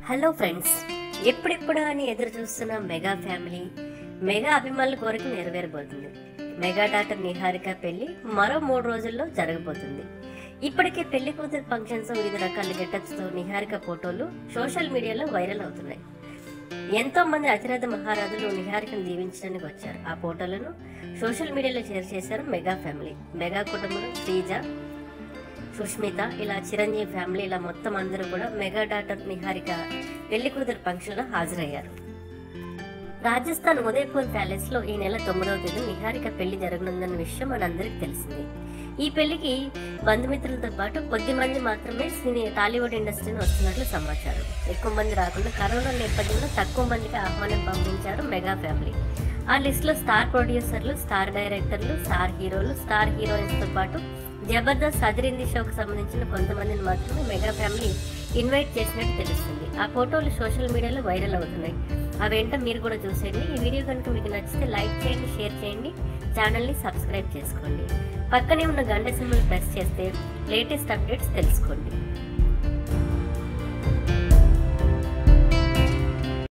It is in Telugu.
హలో ఫ్రెండ్స్, ఎప్పుడెప్పుడు అని ఎదురు చూస్తున్న మెగా ఫ్యామిలీ మెగా అభిమానుల కోరిక నెరవేరబోతుంది. మెగా డాక్టర్ నిహారిక పెళ్లి మరో 3 రోజుల్లో జరగబోతుంది. ఇప్పటికే పెళ్లి కూతురు ఫంక్షన్స్ వివిధ రకాల గెటప్స్ తో నిహారిక ఫోటోలు సోషల్ మీడియాలో వైరల్ అవుతున్నాయి. ఎంతో మంది అతిరథ మహారాజులు నిహారికను దీవించడానికి వచ్చారు. ఆ ఫోటోలను సోషల్ మీడియాలో షేర్ చేశారు మెగా ఫ్యామిలీ. మెగా కుటుంబంలో శ్రీజ, సుష్మిత, ఇలా చిరంజీవి ఫ్యామిలీ, ఇలా మొత్తం అందరూ కూడా మెగా డాటర్ నిహారిక పెళ్లి కూతురు ఫంక్షన్ లో హాజరయ్యారు. రాజస్థాన్ ఉదయపూర్ ప్యాలెస్ లో ఈ నెల 9వ తేదీ నిహారిక పెళ్లి జరగనుందన్న విషయం మనందరికి తెలిసింది. ఈ పెళ్లికి బంధుమిత్రులతో పాటు కొద్ది మంది మాత్రమే టాలీవుడ్ ఇండస్ట్రీని వస్తున్నట్లు సమాచారం. ఎక్కువ మంది రాకుండా కరోనా నేపథ్యంలో తక్కువ మందికి ఆహ్వానం పంపించారు మెగా ఫ్యామిలీ. ఆ లిస్ట్ లో స్టార్ ప్రొడ్యూసర్లు, స్టార్ డైరెక్టర్లు, స్టార్ హీరోలు, స్టార్ హీరోయిన్స్ తో పాటు జబర్దస్త్ అదిరింది షోకు సంబంధించిన కొంతమందిని మాత్రమే మెగా ఫ్యామిలీ ఇన్వైట్ చేసినట్టు తెలుస్తుంది. ఆ ఫోటోలు సోషల్ మీడియాలో వైరల్ అవుతున్నాయి. అవేంటో మీరు కూడా చూసేయండి. ఈ వీడియో కనుక మీకు నచ్చితే లైక్ చేయండి, షేర్ చేయండి, ఛానల్ని సబ్స్క్రైబ్ చేసుకోండి. పక్కనే ఉన్న గంట సింబల్ ప్రెస్ చేస్తే లేటెస్ట్ అప్డేట్స్ తెలుసుకోండి.